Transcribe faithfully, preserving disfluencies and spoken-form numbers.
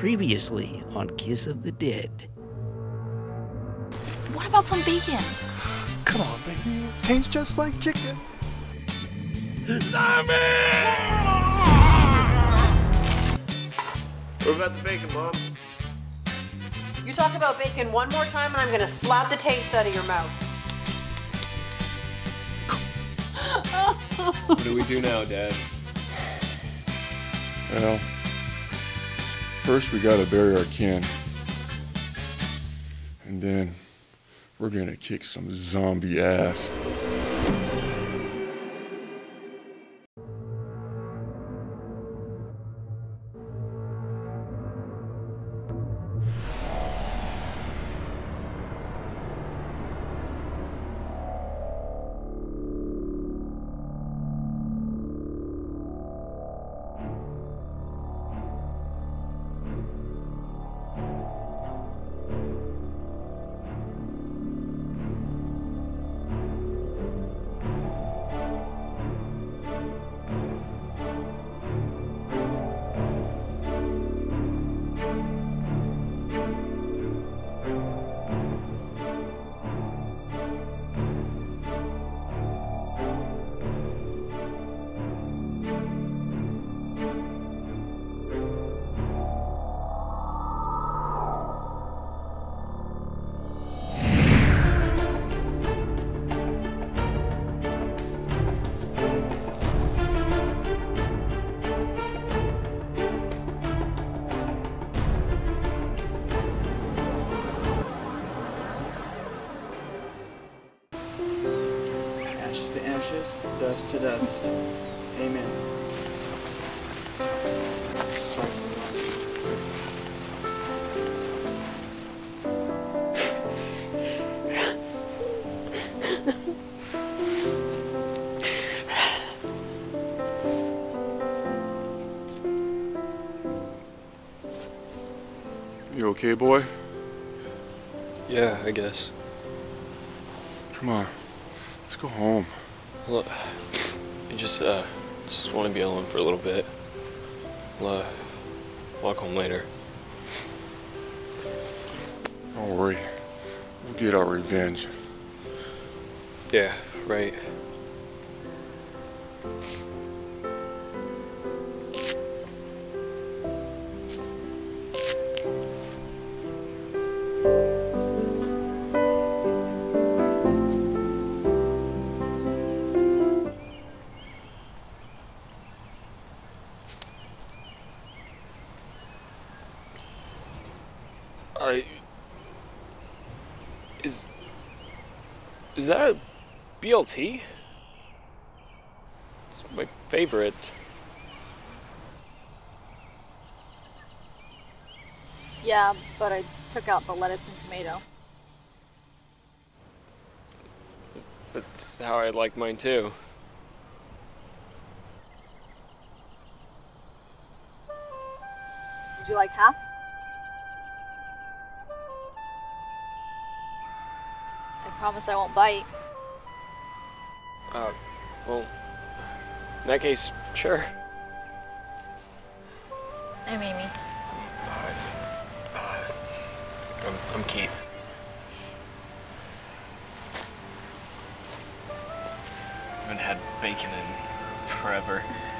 Previously on Kiss of the Dead. What about some bacon? Come on, baby. Tastes just like chicken. Zombie! What about the bacon, Mom? You talk about bacon one more time and I'm gonna slap the taste out of your mouth. What do we do now, Dad? Well, first we gotta bury our kin. And then we're gonna kick some zombie ass. Dust to dust. Amen. You okay, boy? Yeah, I guess. Come on, let's go home. Look, I just, uh, just want to be alone for a little bit. I'll, uh, walk home later. Don't worry, we'll get our revenge. Yeah, right. I... Is... Is that a B L T? It's my favorite. Yeah, but I took out the lettuce and tomato. That's how I like mine too. Would you like half? I promise I won't bite. Uh, well, in that case, sure. I'm Amy. Uh, uh, I'm, I'm Keith. I haven't had bacon in forever.